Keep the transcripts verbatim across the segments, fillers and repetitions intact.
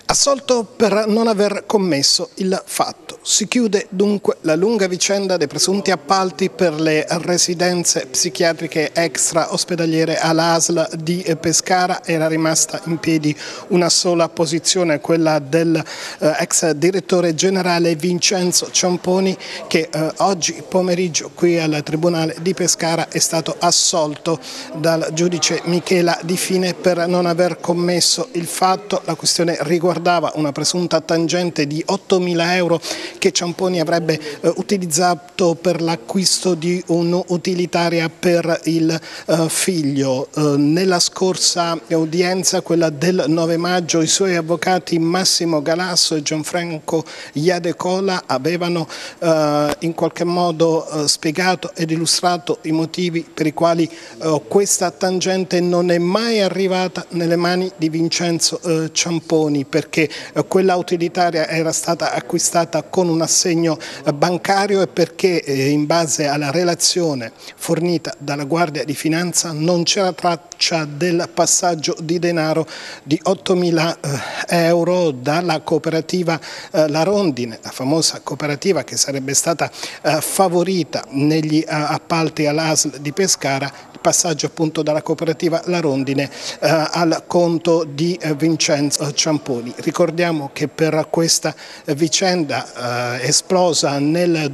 Assolto per non aver commesso il fatto. Si chiude dunque la lunga vicenda dei presunti appalti per le residenze psichiatriche extra ospedaliere all'A S L di Pescara. Era rimasta in piedi una sola posizione, quella del eh, ex direttore generale Vincenzo Ciamponi, che eh, oggi pomeriggio qui al Tribunale di Pescara è stato assolto dal giudice Michela Di Fine per non aver commesso il fatto. La questione riguardava una presunta tangente di ottomila euro che Ciamponi avrebbe eh, utilizzato per l'acquisto di un'utilitaria per il eh, figlio. Eh, nella scorsa udienza, quella del nove maggio, i suoi avvocati Massimo Galasso e Gianfranco Iadecola avevano eh, in qualche modo eh, spiegato ed illustrato i motivi per i quali eh, questa tangente non è mai arrivata nelle mani di Vincenzo eh, Ciamponi, perché eh, quella utilitaria era stata acquistata con un assegno bancario e perché eh, in base alla relazione fornita dalla Guardia di Finanza non c'era traccia del passaggio di denaro di ottomila euro dalla cooperativa eh, La Rondine, la famosa cooperativa che sarebbe stata eh, favorita negli eh, appalti all'A S L di Pescara. Passaggio appunto dalla cooperativa La Rondine eh, al conto di eh, Vincenzo Ciamponi. Ricordiamo che per questa eh, vicenda eh, esplosa nel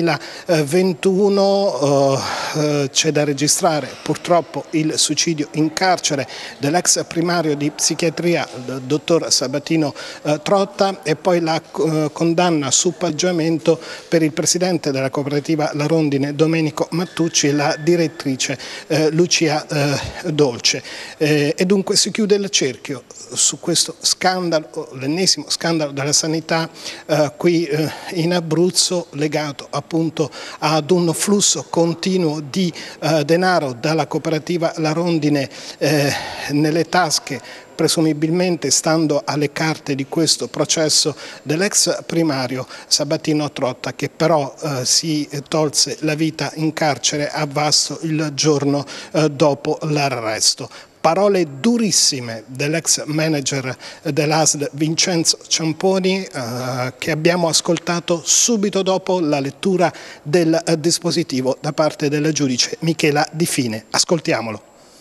duemilaventuno eh, c'è da registrare purtroppo il suicidio in carcere dell'ex primario di psichiatria, il dottor Sabatino eh, Trotta, e poi la eh, condanna su paggiamento per il presidente della cooperativa La Rondine Domenico Mattucci e la direttrice eh, Lucia eh, Dolce. Eh, e dunque si chiude il cerchio su questo scandalo, l'ennesimo scandalo della sanità eh, qui eh, in Abruzzo, legato appunto ad un flusso continuo di eh, denaro dalla cooperativa La Rondine eh, nelle tasche, presumibilmente stando alle carte di questo processo, dell'ex primario Sabatino Trotta, che però eh, si tolse la vita in carcere a Vasto il giorno eh, dopo l'arresto. Parole durissime dell'ex manager dell'A S L Vincenzo Ciamponi eh, che abbiamo ascoltato subito dopo la lettura del eh, dispositivo da parte del giudice Michela Di Fine. Ascoltiamolo.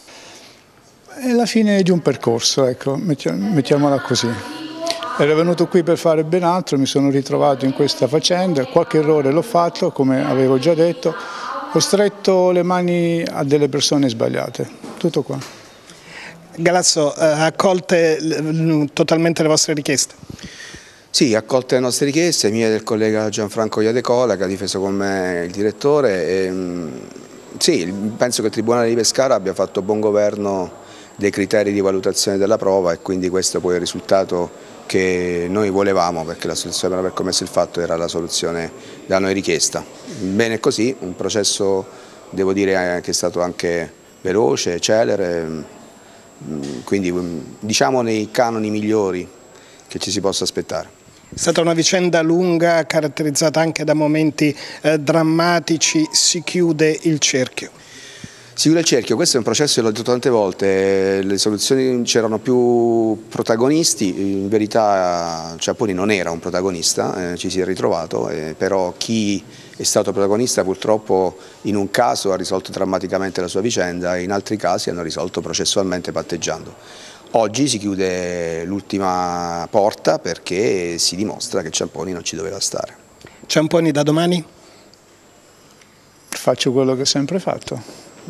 È la fine di un percorso, ecco, mettiamola così. Ero venuto qui per fare ben altro, mi sono ritrovato in questa faccenda, qualche errore l'ho fatto, come avevo già detto, ho stretto le mani a delle persone sbagliate, tutto qua. Galasso, eh, accolte totalmente le vostre richieste? Sì, accolte le nostre richieste, mie e del collega Gianfranco Iadecola che ha difeso con me il direttore. E, sì, penso che il Tribunale di Pescara abbia fatto buon governo dei criteri di valutazione della prova e quindi questo poi è il risultato che noi volevamo, perché la soluzione per aver commesso il fatto era la soluzione da noi richiesta. Bene così, un processo devo dire che è stato anche veloce, celere, quindi diciamo nei canoni migliori che ci si possa aspettare. È stata una vicenda lunga, caratterizzata anche da momenti eh, drammatici. Si chiude il cerchio. Si chiude il cerchio, questo è un processo, l'ho detto tante volte, le soluzioni c'erano più protagonisti, in verità Ciamponi non era un protagonista, eh, ci si è ritrovato, eh, però chi è stato protagonista purtroppo in un caso ha risolto drammaticamente la sua vicenda e in altri casi hanno risolto processualmente patteggiando. Oggi si chiude l'ultima porta perché si dimostra che Ciamponi non ci doveva stare. Ciamponi da domani? Faccio quello che ho sempre fatto.